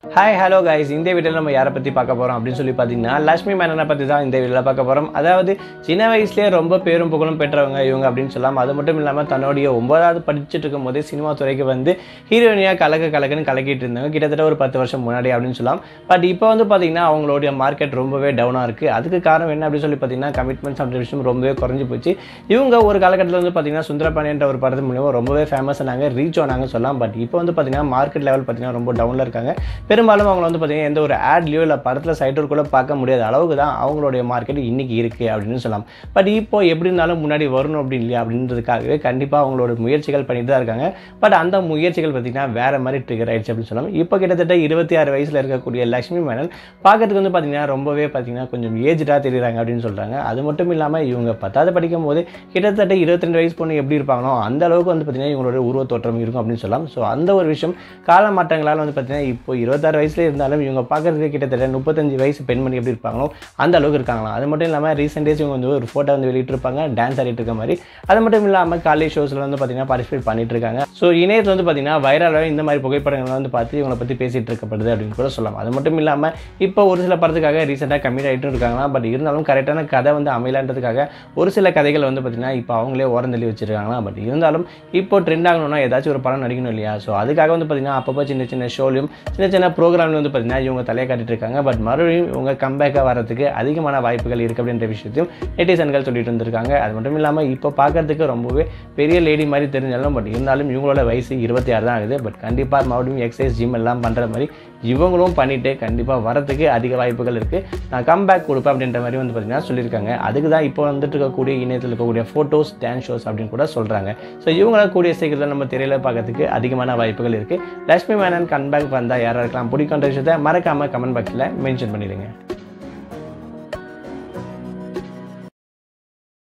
Hi hello guys, இந்த வீடியோவில் நம்ம யாரை பற்றி பார்க்க போகிறோம் அப்படின்னு சொல்லி பார்த்தீங்கன்னா லக்ஷ்மி மேனனை பற்றி தான் இந்த வீடியோவில் பார்க்க போகிறோம். அதாவது சின்ன வயசுலேயே ரொம்ப பேரும் புகழும் பெற்றவங்க இவங்க அப்படின்னு சொல்லலாம். அது மட்டும் இல்லாமல் தன்னுடைய 9வது படிச்சுட்டு இருக்கும் போதே சினிமா துறைக்கு வந்து ஹீரோயினியாக கலக்குன்னு கலக்கிட்டு இருந்தாங்க, கிட்டத்தட்ட ஒரு 10 வருஷம் முன்னாடி அப்படின்னு சொல்லலாம். பட் இப்போ வந்து பார்த்தீங்கன்னா அவங்களுடைய மார்க்கெட் ரொம்பவே டவுனாக இருக்குது. அதுக்கு காரணம் என்ன அப்படின்னு சொல்லி பார்த்தீங்கன்னா கமிட்மெண்ட்ஸ் அப்படின்ற விஷயம் ரொம்பவே குறைஞ்சி போச்சு. இவங்க ஒரு காலகட்டத்தில் வந்து பார்த்தீங்கன்னா சுந்தரபாண்டியன்ற ஒரு படத்து மூலியமாக ரொம்பவே ஃபேமஸ் ஆனாங்க, ரீச் ஆனாங்க சொல்லலாம். பட் இப்போ வந்து பார்த்தீங்கன்னா மார்க்கெட் லெவல் பார்த்தீங்கன்னா ரொம்ப டவுனில் இருக்காங்க. பெரும்பாலும் அவங்க வந்து பார்த்தீங்கன்னா எந்த ஒரு ஆட்லையோ இல்லை படத்தில் சைட்டோர் கூட பார்க்க முடியாத அளவுக்கு தான் அவங்களுடைய மார்க்கெட் இன்னைக்கு இருக்குது அப்படின்னு சொல்லலாம். பட் இப்போ எப்படி இருந்தாலும் முன்னாடி வரணும் அப்படி இல்லையா அப்படின்றதுக்காகவே கண்டிப்பாக அவங்களோட முயற்சிகள் பண்ணிட்டு தான் இருக்காங்க. பட் அந்த முயற்சிகள் பார்த்தீங்கன்னா வேறு மாதிரி ட்ரிகர் ஆயிடுச்சு அப்படின்னு சொல்லலாம். இப்போ கிட்டத்தட்ட 26 வயசில் இருக்கக்கூடிய லக்ஷ்மி மேனன் பார்க்கறதுக்கு வந்து பார்த்தீங்கன்னா ரொம்பவே பார்த்தீங்கன்னா கொஞ்சம் ஏஜ்டாக தெரியுறாங்க அப்படின்னு சொல்கிறாங்க. அது மட்டும் இல்லாமல் இவங்க 10வது படிக்கும் போது கிட்டத்தட்ட 22 வயசு பொண்ணு எப்படி இருப்பாங்களோ அந்த அளவுக்கு வந்து பார்த்தீங்கன்னா இவங்களோட உருவ தோற்றம் இருக்கும் அப்படின்னு சொல்லலாம். ஸோ அந்த ஒரு விஷயம் கால மாற்றங்களால் வந்து பார்த்தீங்கன்னா இப்போ 26 வயசுல இருந்தாலும் இவங்க பார்க்கறதுக்கு கிட்டத்தட்ட 35 வயசு பெண்மணி எப்படி இருப்பாங்களோ அந்த அளவுக்கு இருக்காங்களாம். அது மட்டும் இல்லாமல் ரீசெண்ட் டேஸ் இவங்க வந்து ஒரு ஃபோட்டோ வந்து வெளியிட்டிருப்பாங்க டான்ஸ் ஆடிட்டு இருக்க மாதிரி. அது மட்டும் இல்லாமல் காலேஜ் ஷோஸில் வந்து பார்த்தீங்கன்னா பார்ட்டிசிபேட் பண்ணிட்டு இருக்காங்க. ஸோ இணையத்தில் வந்து பார்த்தீங்கன்னா வைரலாக இந்த மாதிரி புகைப்படங்கள் வந்து பார்த்து இவங்களை பற்றி பேசிட்டு இருக்கப்படுது அப்படின்னு கூட சொல்லலாம். அது மட்டும் இல்லாமல் இப்போ ஒரு சில படத்துக்காக ரீசெண்டாக கம்மிட் ஆகிட்டு இருக்காங்களா. பட் இருந்தாலும் கரெக்டான கதை வந்து அமையலான்றதுக்காக ஒரு சில கதைகள் வந்து பார்த்தீங்கன்னா இப்போ அவங்களே ஓரந்தள்ளி வச்சிருக்காங்களா. பட் இருந்தாலும் இப்போ ட்ரெண்ட் ஆகணும்னா ஏதாச்சும் ஒரு படம் நடிக்கணும் இல்லையா. ஸோ அதுக்காக வந்து பார்த்தீங்கன்னா அப்பப்போ சின்ன சின்ன ஷோலையும் சின்ன ப்ரோக்ராம்ல வந்து பார்த்தீங்கன்னா இவங்க தலையை காட்டிட்டு இருக்காங்க. பட் மறுபடியும் இவங்க கம்பேக்காக வரதுக்கு அதிகமான வாய்ப்புகள் இருக்குது அப்படின்ற விஷயத்தையும் நெட்டிசன்கள் சொல்லிட்டு இருந்திருக்காங்க. அது மட்டும் இல்லாமல் இப்போ பார்க்கறதுக்கு ரொம்பவே பெரிய லேடி மாதிரி தெரிஞ்சாலும் பட் இருந்தாலும் இவங்களோட வயசு 26 தான் ஆகுது. பட் கண்டிப்பாக மறுபடியும் எக்ஸசைஸ் ஜிம் எல்லாம் பண்ணுற மாதிரி இவங்களும் பண்ணிட்டு கண்டிப்பாக வரதுக்கு அதிக வாய்ப்புகள் இருக்குது. நான் கம்பேக் கொடுப்பேன் அப்படின்ற மாதிரி வந்து பார்த்தீங்கன்னா சொல்லியிருக்காங்க. அதுக்கு தான் இப்போ வந்துட்டு இருக்கக்கூடிய இணையத்தில் இருக்கக்கூடிய ஃபோட்டோஸ் டான்ஸ் ஷோஸ் அப்படின்னு கூட சொல்கிறாங்க. ஸோ இவங்கள கூடிய சீக்கிரத்தில் நம்ம திரையில பார்க்கறதுக்கு அதிகமான வாய்ப்புகள் இருக்குது. லக்ஷ்மி மேனன் கம்பேக் வந்தால் யாராக இருக்கலாம் பிடிக்குன்ற விஷயத்தை மறக்காமல் கமெண்ட் பாக்ஸில் மென்ஷன் பண்ணிடுங்க.